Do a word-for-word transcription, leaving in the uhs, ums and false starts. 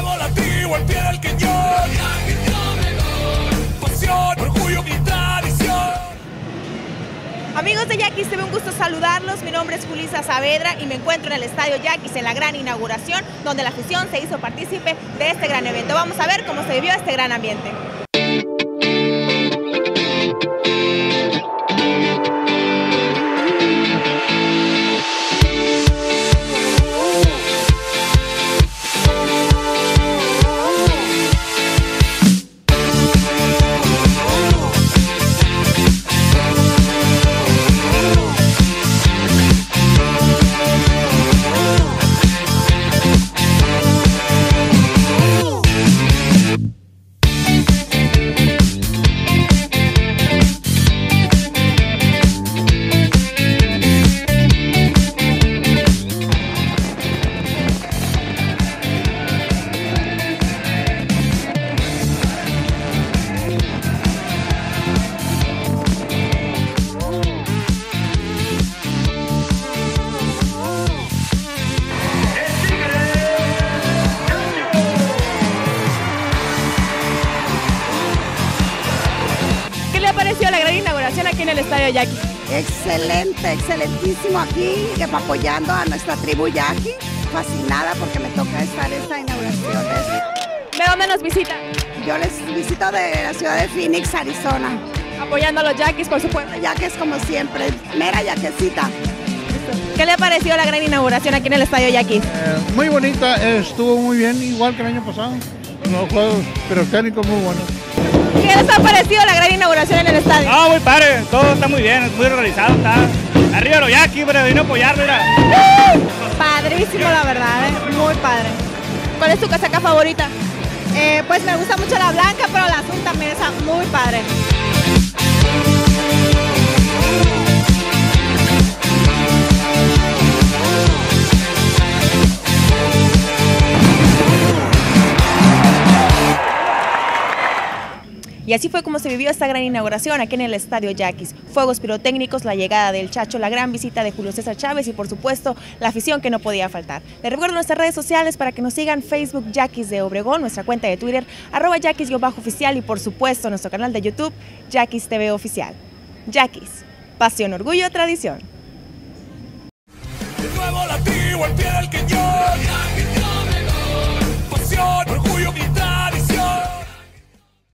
nuevo latido al pie del cañón. Pasión, orgullo y tradición. Amigos de Yaquis T V, un gusto saludarlos. Mi nombre es Julissa Saavedra y me encuentro en el Estadio Yaquis en la gran inauguración, donde la afición se hizo partícipe de este gran evento. Vamos a ver cómo se vivió este gran ambiente. ¿Qué le ha parecido la gran inauguración aquí en el Estadio Yaquis? Excelente, excelentísimo aquí, que va apoyando a nuestra tribu Yaqui. Fascinada porque me toca estar en esta inauguración. ¿De dónde nos visita? Yo les visito de la ciudad de Phoenix, Arizona. Apoyando a los Yaquis, por supuesto. Yaquis como siempre, mera yaquecita. ¿Qué le ha parecido la gran inauguración aquí en el Estadio Yaquis? Eh, muy bonita, estuvo muy bien, igual que el año pasado. Unos juegos pirotécnicos muy buenos. ¿Qué les ha parecido la gran inauguración en el estadio? Ah, muy padre, todo está muy bien, muy realizado, está arriba los Yaquis, pero vino a apoyar, mira. Padrísimo, la verdad, ¿eh? Muy padre. ¿Cuál es tu casaca favorita? Eh, pues me gusta mucho la blanca, pero la azul también está muy padre. Y así fue como se vivió esta gran inauguración aquí en el Estadio Yaquis. Fuegos pirotécnicos, la llegada del Chacho, la gran visita de Julio César Chávez y por supuesto la afición que no podía faltar. Les recuerdo nuestras redes sociales para que nos sigan: Facebook Yaquis de Obregón, nuestra cuenta de Twitter arroba Yaquis-oficial y por supuesto nuestro canal de YouTube Yaquis T V Oficial. Yaquis, pasión, orgullo, tradición. De nuevo latido al pie del cañón. Pasión, orgullo y tradición.